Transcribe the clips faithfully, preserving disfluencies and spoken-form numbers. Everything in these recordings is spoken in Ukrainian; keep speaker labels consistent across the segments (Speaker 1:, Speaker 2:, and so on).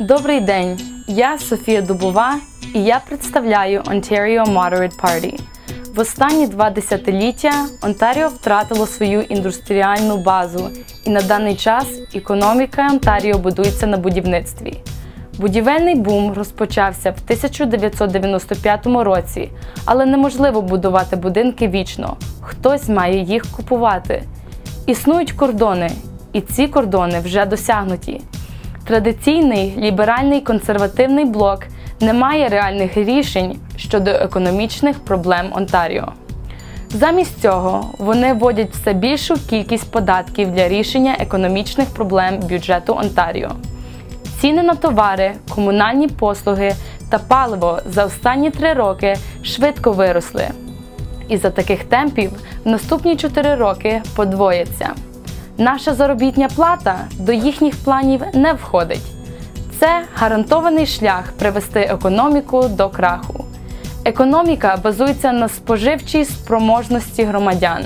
Speaker 1: Добрий день, я Софія Дубова і я представляю Ontario Moderate Party. В останні два десятиліття Онтаріо втратило свою індустріальну базу, і на даний час економіка Онтаріо будується на будівництві. Будівельний бум розпочався в тисяча дев'ятсот дев'яносто п'ятому році, але неможливо будувати будинки вічно, хтось має їх купувати. Існують кордони, і ці кордони вже досягнуті. Традиційний ліберальний консервативний блок не має реальних рішень щодо економічних проблем Онтаріо. Замість цього вони вводять все більшу кількість податків для рішення економічних проблем бюджету Онтаріо. Ціни на товари, комунальні послуги та паливо за останні три роки швидко виросли. І за таких темпів в наступні чотири роки подвояться. Наша заробітня плата до їхніх планів не входить. Це гарантований шлях привести економіку до краху. Економіка базується на споживчій спроможності громадян.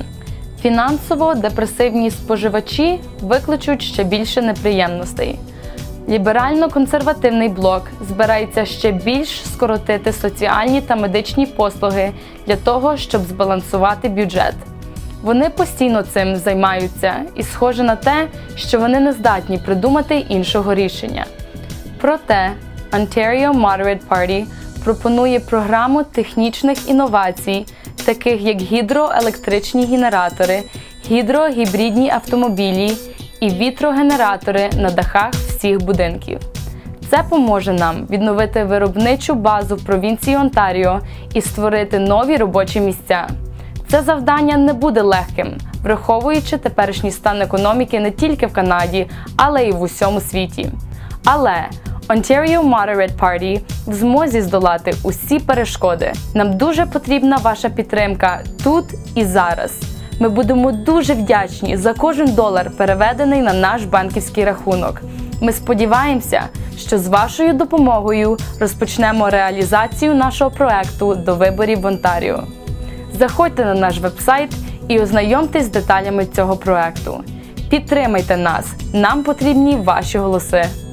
Speaker 1: Фінансово-депресивні споживачі викличуть ще більше неприємностей. Ліберально-консервативний блок збирається ще більш скоротити соціальні та медичні послуги для того, щоб збалансувати бюджет. Вони постійно цим займаються, і схоже на те, що вони не здатні придумати іншого рішення. Проте, Ontario Moderate Party пропонує програму технічних інновацій, таких як гідроелектричні генератори, гідрогібридні автомобілі і вітрогенератори на дахах всіх будинків. Це поможе нам відновити виробничу базу в провінції Онтаріо і створити нові робочі місця. Це завдання не буде легким, враховуючи теперішній стан економіки не тільки в Канаді, але й в усьому світі. Але Ontario Moderate Party в змозі здолати усі перешкоди. Нам дуже потрібна ваша підтримка тут і зараз. Ми будемо дуже вдячні за кожен долар, переведений на наш банківський рахунок. Ми сподіваємося, що з вашою допомогою розпочнемо реалізацію нашого проекту до виборів в Онтаріо. Заходьте на наш вебсайт і ознайомтесь з деталями цього проекту. Підтримайте нас, нам потрібні ваші голоси.